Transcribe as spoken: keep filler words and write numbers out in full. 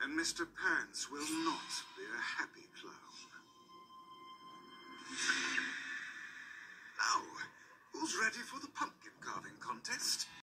And Mister Pants will not be a happy clown. Now, who's ready for the pumpkin carving contest?